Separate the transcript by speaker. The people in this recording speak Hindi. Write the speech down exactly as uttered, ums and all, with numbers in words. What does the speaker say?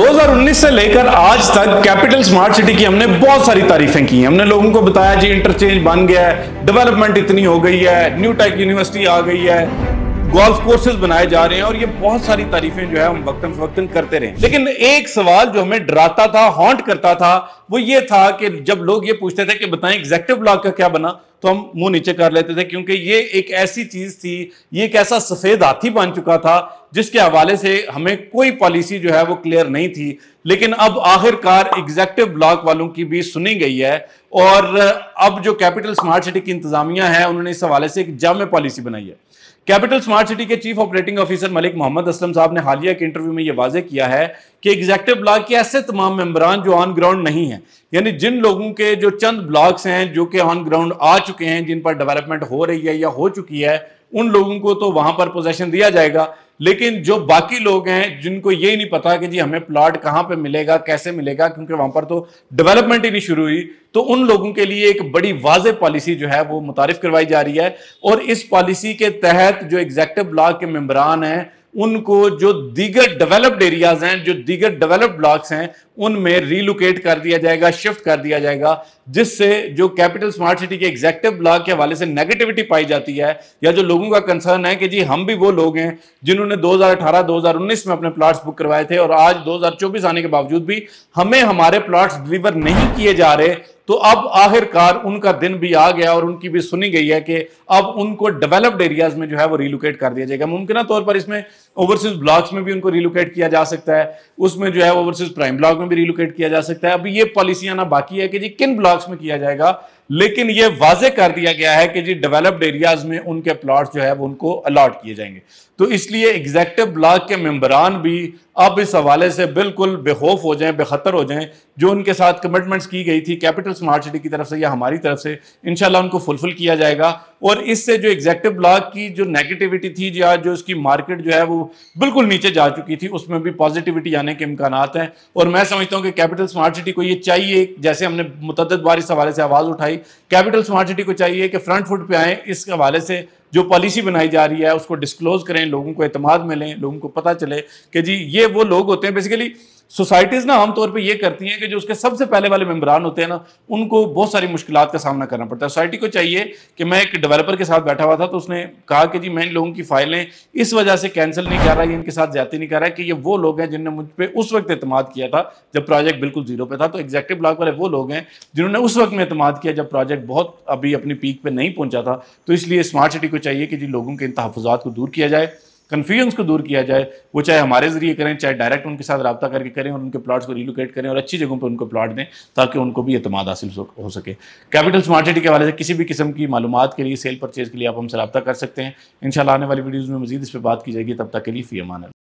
Speaker 1: दो हज़ार उन्नीस से लेकर आज तक कैपिटल स्मार्ट सिटी की हमने बहुत सारी तारीफें की हैं। हमने लोगों को बताया जी इंटरचेंज बन गया है, डेवलपमेंट इतनी हो गई है, न्यू टेक यूनिवर्सिटी आ गई है, गोल्फ कोर्सेज बनाए जा रहे हैं और ये बहुत सारी तारीफें जो है हम वक्तन फवक्तन करते रहे। लेकिन एक सवाल जो हमें डराता था, हॉन्ट करता था, वो ये था कि जब लोग ये पूछते थे कि बताएं एग्जेक्टिव ब्लॉक का क्या बना, तो हम मुंह नीचे कर लेते थे, क्योंकि ये एक ऐसी चीज थी, ये एक ऐसा सफेद हाथी बन चुका था जिसके हवाले से हमें कोई पॉलिसी जो है वो क्लियर नहीं थी। लेकिन अब आखिरकार एग्जेक्टिव ब्लॉक वालों की भी सुनी गई है और अब जो कैपिटल स्मार्ट सिटी की इंतजामिया है उन्होंने इस हवाले से एक जामे पॉलिसी बनाई है। कैपिटल स्मार्ट सिटी के chief operating officer Malik Mohammad Aslam साहब ने हालिया के इंटरव्यू में यह वाजे किया है कि एग्जेक्टिव ब्लॉक के ऐसे तमाम मेंबरान जो ऑन ग्राउंड नहीं हैं, यानी जिन लोगों के जो चंद ब्लॉक्स हैं जो कि ऑन ग्राउंड आ चुके हैं, जिन पर डेवलपमेंट हो रही है या हो चुकी है, उन लोगों को तो वहां पर पोजेशन दिया जाएगा। लेकिन जो बाकी लोग हैं जिनको ये नहीं पता कि जी हमें प्लॉट कहां पे मिलेगा, कैसे मिलेगा, क्योंकि वहां पर तो डेवलपमेंट ही नहीं शुरू हुई, तो उन लोगों के लिए एक बड़ी वाज़ेह पॉलिसी जो है वो मुतारिफ करवाई जा रही है। और इस पॉलिसी के तहत जो एग्जेक्टिव ब्लॉक के मेंबरान हैं उनको जो दीगर डेवलप्ड एरियाज हैं, जो दीगर डेवलप्ड ब्लॉक्स हैं, उनमें रीलोकेट कर दिया जाएगा, शिफ्ट कर दिया जाएगा, जिससे जो कैपिटल स्मार्ट सिटी के एग्जेक्टिव ब्लॉक के हवाले से नेगेटिविटी पाई जाती है या जो लोगों का कंसर्न है कि जी हम भी वो लोग हैं जिन्होंने दो हज़ार अठारह दो हज़ार उन्नीस में अपने प्लॉट्स बुक करवाए थे और आज दो हज़ार चौबीस आने के बावजूद भी हमें हमारे प्लॉट्स डिलीवर नहीं किए जा रहे, तो अब आखिरकार उनका दिन भी आ गया और उनकी भी सुनी गई है कि अब उनको डेवलप्ड एरियाज में जो है वो रिलोकेट कर दिया जाएगा। मुमकिन तौर पर इसमें ओवरसीज ब्लॉक्स में भी उनको रिलोकेट किया जा सकता है, उसमें जो है ओवरसीज प्राइम ब्लॉक में भी रिलोकेट किया जा सकता है। अभी ये पॉलिसियां ना बाकी है कि जी किन ब्लॉक्स में किया जाएगा, लेकिन ये वाजे कर दिया गया है कि जी डेवलप्ड एरियाज में उनके प्लॉट्स जो है वो उनको अलॉट किए जाएंगे। तो इसलिए एग्जेक्टिव ब्लॉक के मेंबरान भी अब इस हवाले से बिल्कुल बेखौफ हो जाएं, बेखतर हो जाएं। जो उनके साथ कमिटमेंट्स की गई थी कैपिटल स्मार्ट सिटी की तरफ से या हमारी तरफ से, इंशाल्लाह उनको फुलफिल किया जाएगा। और इससे जो एग्जेक्टिव ब्लॉक की जो नेगेटिविटी थी या जो उसकी मार्केट जो है वो बिल्कुल नीचे जा चुकी थी, उसमें भी पॉजिटिविटी आने के इम्कानात हैं। और मैं समझता हूँ कि कैपिटल स्मार्ट सिटी को ये चाहिए, जैसे हमने मुतअद्दिद बार इस हवाले से आवाज़ उठाई, कैपिटल स्मार्ट सिटी को चाहिए कि फ्रंट फुट पे आए, इस हवाले से जो पॉलिसी बनाई जा रही है उसको डिस्क्लोज करें, लोगों को एतमाद मिले, लोगों को पता चले कि जी ये वो लोग होते हैं। बेसिकली सोसाइटीज़ ना आमतौर पे ये करती हैं कि जो उसके सबसे पहले वाले मेंबरान होते हैं ना, उनको बहुत सारी मुश्किलात का सामना करना पड़ता है। सोसाइटी को चाहिए कि मैं एक डेवलपर के साथ बैठा हुआ था तो उसने कहा कि जी मैं इन लोगों की फाइलें इस वजह से कैंसिल नहीं कर रहा, ये इनके साथ ज्यादती नहीं कर रहा है कि ये वो लोग हैं जिन्होंने मुझ पर उस वक्त एतमाद किया था जब प्रोजेक्ट बिल्कुल जीरो पे था। तो एग्जेक्टिव ब्लॉक वाले वो लोग हैं जिन्होंने उस वक्त में एतमाद किया जब प्रोजेक्ट बहुत अभी अपनी पीक पे नहीं पहुंचा था। तो इसलिए स्मार्ट सिटी को चाहिए कि जी लोगों के इन तहफ़्फ़ुज़ात को दूर किया जाए, कन्फ्यूजन्स को दूर किया जाए, वो चाहे हमारे जरिए करें, चाहे डायरेक्ट उनके साथ रब्ता करके करें और उनके प्लॉट्स को रिलोकेट करें और अच्छी जगहों पर उनको प्लॉट दें ताकि उनको भी एतमाद हासिल हो सके। कैपिटल स्मार्ट सिटी के हवाले से किसी भी किस्म की मालूमात के लिए, सेल परचेज के लिए आप हमसे रब्ता कर सकते हैं। इंशाल्लाह आने वाली वीडियोज़ में मज़ीद इस पर बात की जाएगी। तब तक के लिए फ़ी अमान अल्लाह।